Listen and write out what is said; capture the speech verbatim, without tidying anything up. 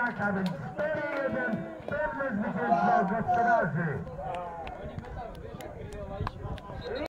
tak, a więc cztery jeden, pewne zwycięstwo gospodarzy.